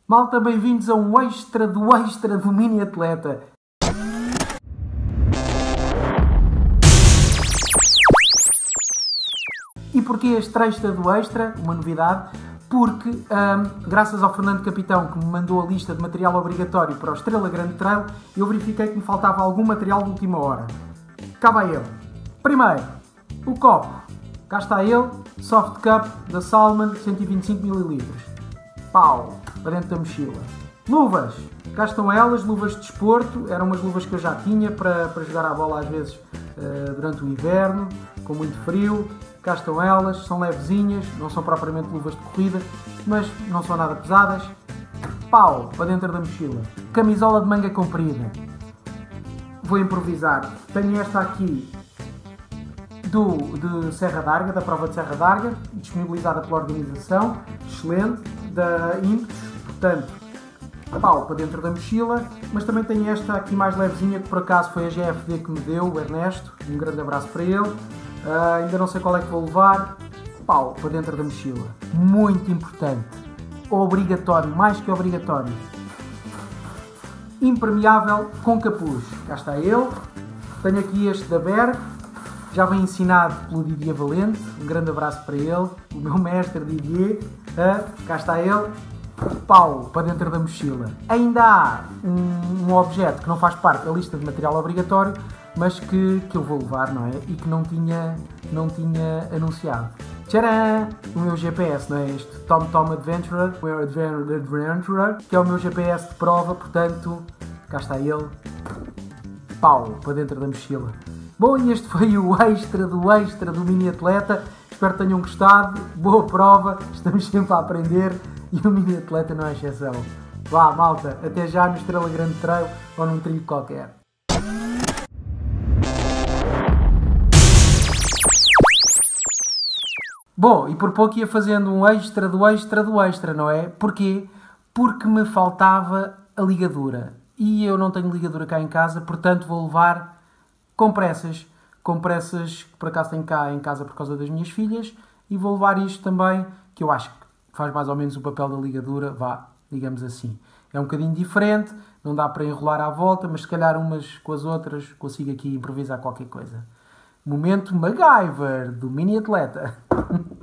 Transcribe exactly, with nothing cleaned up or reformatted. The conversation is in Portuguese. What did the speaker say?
Malta, bem-vindos a um extra do extra do Mini Atleta. E porquê este extra do extra? Uma novidade. Porque, hum, graças ao Fernando Capitão, que me mandou a lista de material obrigatório para o Estrela Grande Trail, eu verifiquei que me faltava algum material de última hora. Cá vai ele. Primeiro, o copo. Cá está ele, Soft Cup da Salomon, cento e vinte e cinco mililitros. Pau, para dentro da mochila. Luvas. Cá estão elas, luvas de desporto. Eram umas luvas que eu já tinha para, para jogar à bola às vezes uh, durante o inverno, com muito frio. Cá estão elas, são levezinhas, não são propriamente luvas de corrida, mas não são nada pesadas. Pau, para dentro da mochila. Camisola de manga comprida. Vou improvisar. Tenho esta aqui do, de Serra d'Arga, da prova de Serra d'Arga, disponibilizada pela organização, excelente, da Ímpetos, portanto, pau, para dentro da mochila. Mas também tenho esta aqui mais levezinha, que por acaso foi a G F D que me deu, o Ernesto, um grande abraço para ele. Uh, ainda não sei qual é que vou levar. Pau, para dentro da mochila. Muito importante. Obrigatório, mais que obrigatório. Impermeável com capuz. Cá está ele. Tenho aqui este da Berg. Já vem ensinado pelo Didier Valente. Um grande abraço para ele. O meu mestre Didier. Uh, cá está ele. Pau, para dentro da mochila. Ainda há um, um objeto que não faz parte da lista de material obrigatório, mas que, que eu vou levar, não é? E que não tinha, não tinha anunciado. Tcharam! O meu G P S, não é? Este TomTom Adventurer, o Adventurer, que é o meu G P S de prova, portanto, cá está ele. Pau, para dentro da mochila. Bom, e este foi o extra do extra do Mini Atleta. Espero que tenham gostado. Boa prova, estamos sempre a aprender e o Mini Atleta não é exceção. Vá, malta, até já no Estrela Grande Trail ou num trilho qualquer. Bom, e por pouco ia fazendo um extra do extra do extra, não é? Porquê? Porque me faltava a ligadura. E eu não tenho ligadura cá em casa, portanto vou levar compressas. Compressas que por acaso tenho cá em casa por causa das minhas filhas. E vou levar isto também, que eu acho que faz mais ou menos o papel da ligadura, vá, digamos assim. É um bocadinho diferente, não dá para enrolar à volta, mas se calhar umas com as outras consigo aqui improvisar qualquer coisa. Momento MacGyver do Mini Atleta.